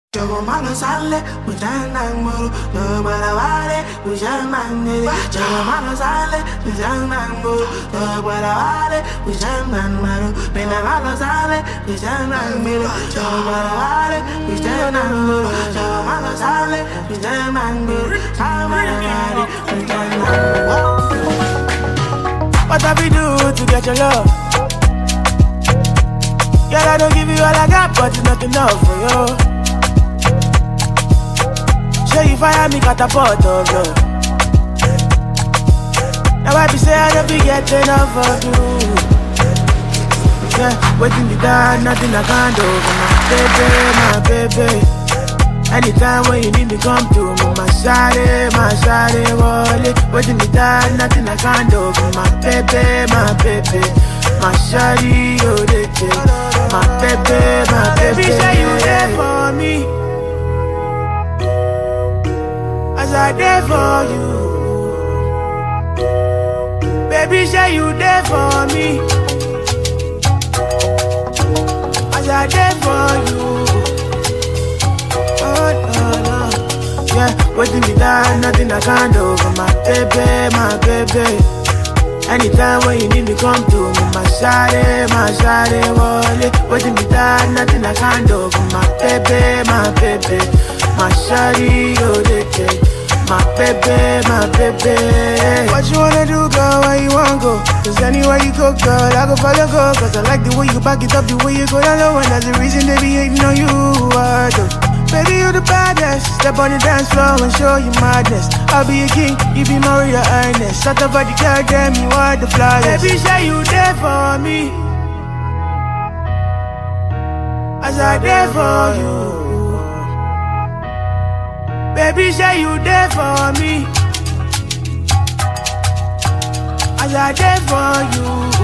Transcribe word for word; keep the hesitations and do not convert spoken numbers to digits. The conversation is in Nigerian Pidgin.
Jogo malo sale, pujanang muru, jogo balawale, pujanang nere. Jogo malo sale, pujanang muru, jogo balawale, pujanang maru. Pena malo sale, pujanang muru, jogo balawale, pujanang muru. Jogo malo sale, pujanang muru, samarangari, pujanang muru. What have we do to get your love? Girl, I don't give you all I got, but it's not enough for you. Show you fire me catapult of love. Now I be say I don't be getting enough of you. Yeah, waiting me down, nothing I can't do for my baby, my baby. Anytime when you need me, come through. My shawty, my shawty, wallet. Waiting me down, nothing I can't do for my baby, my baby. My shawty, oh, they my baby, my baby. Baby, say you there for me. I there for you. Baby, say you there for me. As I there for you. Oh, no, no. Yeah, waiting me down, nothing I can't do for my baby, my baby. Anytime when you need me, come to me. My shawty, my shawty, wallet. Waiting me down, nothing I can't do for my baby, my baby. My shawty, oh, they take. My baby, my baby. What you wanna do, girl? Where you wanna go? Cause anywhere you go, girl, I go follow, go. Cause I like the way you back it up, the way you go down low. And that's the reason they be hating on you, I do. Baby, you the baddest. Step on the dance floor and show you madness. I'll be a king, you be my royal highness. Shut up, body, girl, damn, you are the flawless. Baby, say you there for me. As I there for you. Baby, say you there for me. As I there for you.